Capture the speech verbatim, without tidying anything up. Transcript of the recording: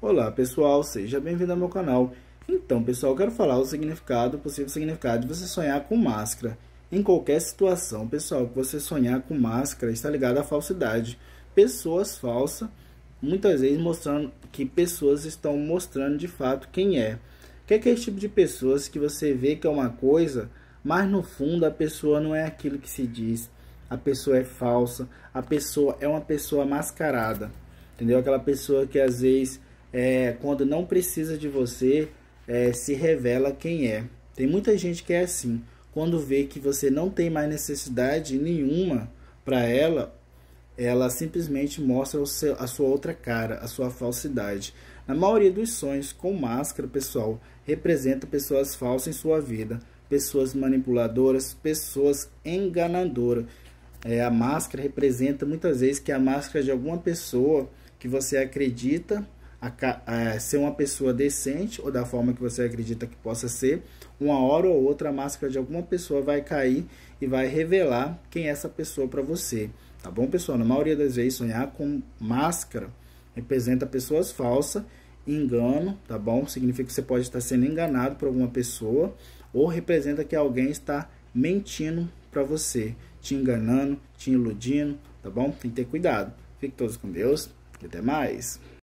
Olá pessoal, seja bem-vindo ao meu canal. Então pessoal, eu quero falar o significado, o possível significado de você sonhar com máscara. Em qualquer situação, pessoal, que você sonhar com máscara está ligado à falsidade. Pessoas falsas, muitas vezes mostrando que pessoas estão mostrando de fato quem é. Que é aquele tipo de pessoas que você vê que é uma coisa, mas no fundo a pessoa não é aquilo que se diz. A pessoa é falsa, a pessoa é uma pessoa mascarada. Entendeu? Aquela pessoa que às vezes, é, quando não precisa de você, é, se revela quem é. Tem muita gente que é assim. Quando vê que você não tem mais necessidade nenhuma para ela, ela simplesmente mostra o seu, a sua outra cara, a sua falsidade. Na maioria dos sonhos com máscara, pessoal, representa pessoas falsas em sua vida. Pessoas manipuladoras, pessoas enganadoras. É, a máscara representa muitas vezes que a máscara de alguma pessoa que você acredita a, a, ser uma pessoa decente, ou da forma que você acredita que possa ser, uma hora ou outra a máscara de alguma pessoa vai cair e vai revelar quem é essa pessoa para você. Tá bom, pessoal? Na maioria das vezes, sonhar com máscara representa pessoas falsas, engano, tá bom? Significa que você pode estar sendo enganado por alguma pessoa, ou representa que alguém está mentindo para você, te enganando, te iludindo, tá bom? Tem que ter cuidado. Fiquem todos com Deus e até mais.